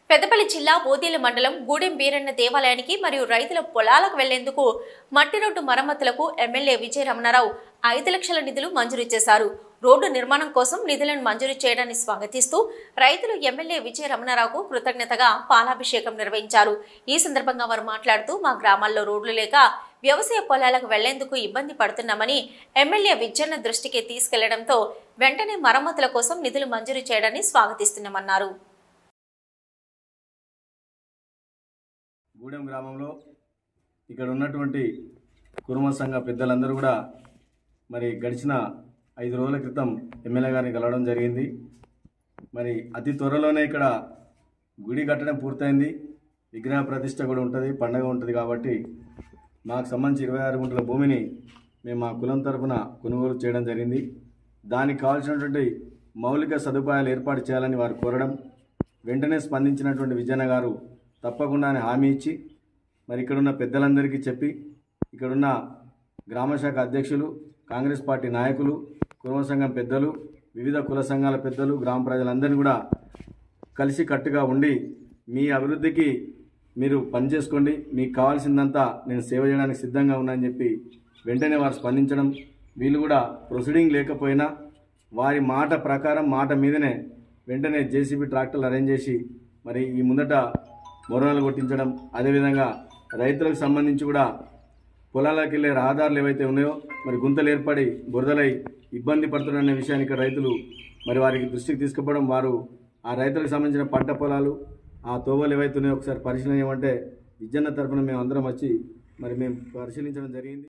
పెద్దపల్లి జిల్లా బోదేల మండలం గూడెం బీరన్న దేవాలయానికి మరియు రైతుల పొలాలకు వెళ్లేందుకు మట్టి రోడ్డు మరమ్మతులకు ఎమ్మెల్యే విజయ రమణారావు 5 లక్షల నిధులు మంజూరు చేశారు. రోడ్డు నిర్మాణం కోసం నిధులను మంజూరు చేయడాన్ని స్వాగతిస్తూ రైతులు ఎమ్మెల్యే విజయ రమణారావుకు కృతజ్ఞతగా పాలాభిషేకం నిర్వహించారు. ఈ సందర్భంగా వారు మాట్లాడుతూ మా గ్రామాల్లో రోడ్లు లేక వ్యవసాయ పొలాలకు వెళ్లేందుకు ఇబ్బంది పడుతున్నామని ఎమ్మెల్యే విజయన్న దృష్టికి తీసుకెళ్లడంతో వెంటనే మరమ్మతుల కోసం నిధులు మంజూరు చేయడాన్ని స్వాగతిస్తున్నామన్నారు. గూడెం గ్రామంలో ఇక్కడ ఉన్నటువంటి కుర్మ సంఘ పెద్దలందరూ కూడా మరి గడిచిన 5 రోజుల క్రితం ఎమ్మెల్యే గారిని కలవడం జరిగింది. మరి అతి త్వరలోనే ఇక్కడ గుడి కట్టడం పూర్తయింది. విగ్రహ ప్రతిష్ట కూడా ఉంటుంది, పండగ ఉంటుంది. కాబట్టి మాకు సంబంధించి 26 గుంటల భూమిని మేము మా కులం తరఫున కొనుగోలు చేయడం జరిగింది. దానికి కావాల్సినటువంటి మౌలిక సదుపాయాలు ఏర్పాటు చేయాలని వారు కోరడం, వెంటనే స్పందించినటువంటి విజయన్న గారు తప్పకుండానే హామీ ఇచ్చి మరి ఇక్కడున్న పెద్దలందరికీ చెప్పి ఇక్కడున్న గ్రామశాఖ అధ్యక్షులు, కాంగ్రెస్ పార్టీ నాయకులు, కుర్మ సంఘం పెద్దలు, వివిధ కుల సంఘాల పెద్దలు, గ్రామ ప్రజలందరినీ కూడా కలిసి కట్టుగా ఉండి మీ అభివృద్ధికి మీరు పనిచేసుకోండి, మీకు కావాల్సిందంతా నేను సేవ చేయడానికి సిద్ధంగా ఉన్నానని చెప్పి వెంటనే వారు స్పందించడం, వీళ్ళు కూడా ప్రొసీడింగ్ లేకపోయినా వారి మాట ప్రకారం మాట మీదనే వెంటనే జేసీబీ ట్రాక్టర్లు అరేంజ్ చేసి మరి ఈ ముందట మొరణాలు కొట్టించడం, అదేవిధంగా రైతులకు సంబంధించి కూడా పొలాలకు వెళ్ళే రహదారులు ఏవైతే ఉన్నాయో మరి గుంతలు ఏర్పడి బురదలై ఇబ్బంది పడుతున్న విషయాన్ని ఇక్కడ రైతులు మరి వారికి దృష్టికి తీసుకుపోవడం, వారు ఆ రైతులకు సంబంధించిన పంట పొలాలు ఆ తోవలు ఏవైతే ఉన్నాయో ఒకసారి పరిశీలన చేయమంటే విజయన్న తరఫున మేము అందరం వచ్చి మరి మేము పరిశీలించడం జరిగింది.